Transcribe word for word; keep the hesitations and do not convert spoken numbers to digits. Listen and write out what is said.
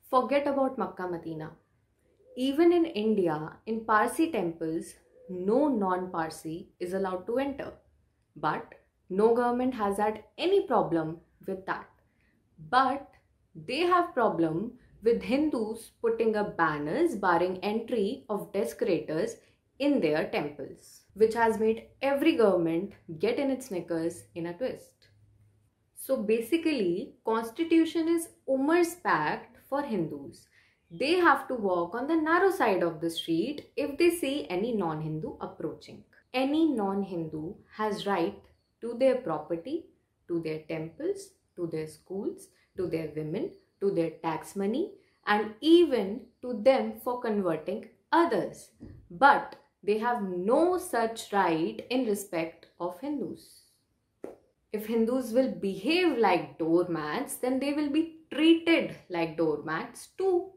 Forget about Makkah Medina. Even in India, in Parsi temples, no non-Parsi is allowed to enter. But no government has had any problem with that. But they have problem with Hindus putting up banners barring entry of desecrators in their temples, which has made every government get in its knickers in a twist. So basically, Constitution is Umar's pact for Hindus. They have to walk on the narrow side of the street if they see any non-Hindu approaching. Any non-Hindu has right to their property, to their temples, to their schools, to their women, to their tax money, and even to them for converting others. But they have no such right in respect of Hindus. If Hindus will behave like doormats, then they will be treated like doormats too.